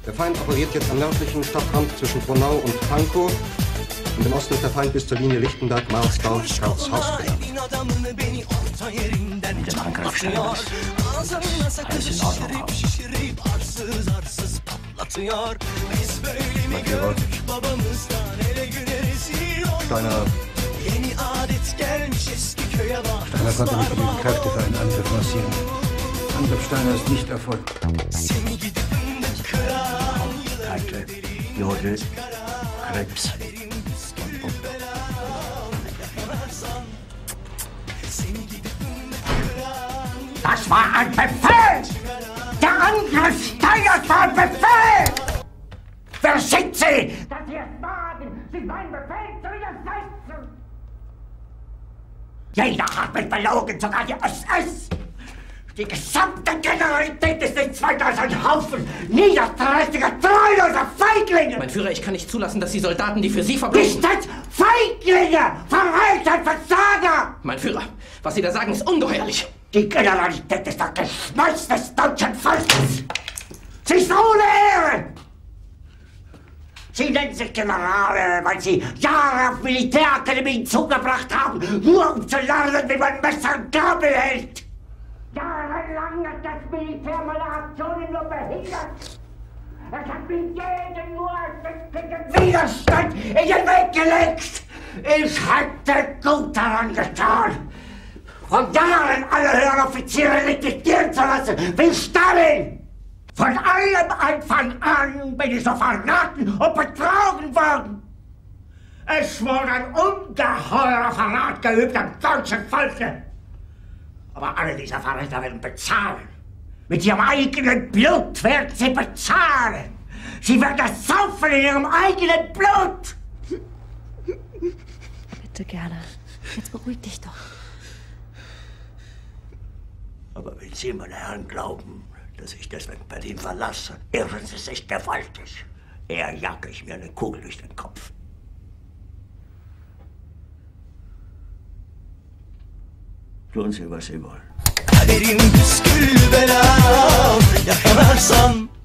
Der Feind operiert jetzt am nördlichen Stadtrand zwischen Frohnau und Pankow. Und im Osten ist der Feind bis zur Linie Lichtenberg, Marsdorf, Schwarzhaus gelangt. Mit dem Angriff alles in Ordnung kommt. Steiner konnte nicht genügend Kräfte für einen Angriff massieren. Angriff Steiner ist nicht erfolgt. Keitel, Jodel, Krebs und Pumpe. Das war ein Befehl! Der Angriff Steiners war ein Befehl! Wer sind Sie, dass Sie es wagen, sich meinen Befehl zu widersetzen? Jeder hat mich belogen, sogar die SS! Die gesamte Generalität ist nichts weiter als ein Haufen niederträchtiger, treuloser Feiglinge! Mein Führer, ich kann nicht zulassen, dass die Soldaten, die für Sie verbringen... Nicht als Feiglinge! Verreiter, Versager! Mein Führer, was Sie da sagen, ist ungeheuerlich! Die Generalität ist das Geschmeiß des deutschen Volkes! Sie ist ohne Ehre! Sie nennen sich Generale, weil Sie Jahre auf Militärakademien zugebracht haben, nur um zu lernen, wie man Messer und Gabel hält! Jahrelang hat das Militär meine Aktionen nur behindert! Es hat mir jeden nur ersichtlichen Widerstand in den Weg gelegt! Ich hätte gut daran getan, von Jahren alle höheren Offiziere liquidieren zu lassen, wie Stalin! Von allem Anfang an bin ich so verraten und betrogen worden! Es wurde ein ungeheurer Verrat geübt am deutschen Volke! Aber alle diese Verräter werden bezahlen! Mit ihrem eigenen Blut werden sie bezahlen! Sie werden das saufen in ihrem eigenen Blut! Bitte gerne. Jetzt beruhig dich doch. Aber wenn Sie, meine Herren, glauben, dass ich deswegen Berlin verlasse, irren Sie sich gewaltig. Eher jage ich mir eine Kugel durch den Kopf. Tun Sie, was Sie wollen. Kaderim püskül bela yakalarsan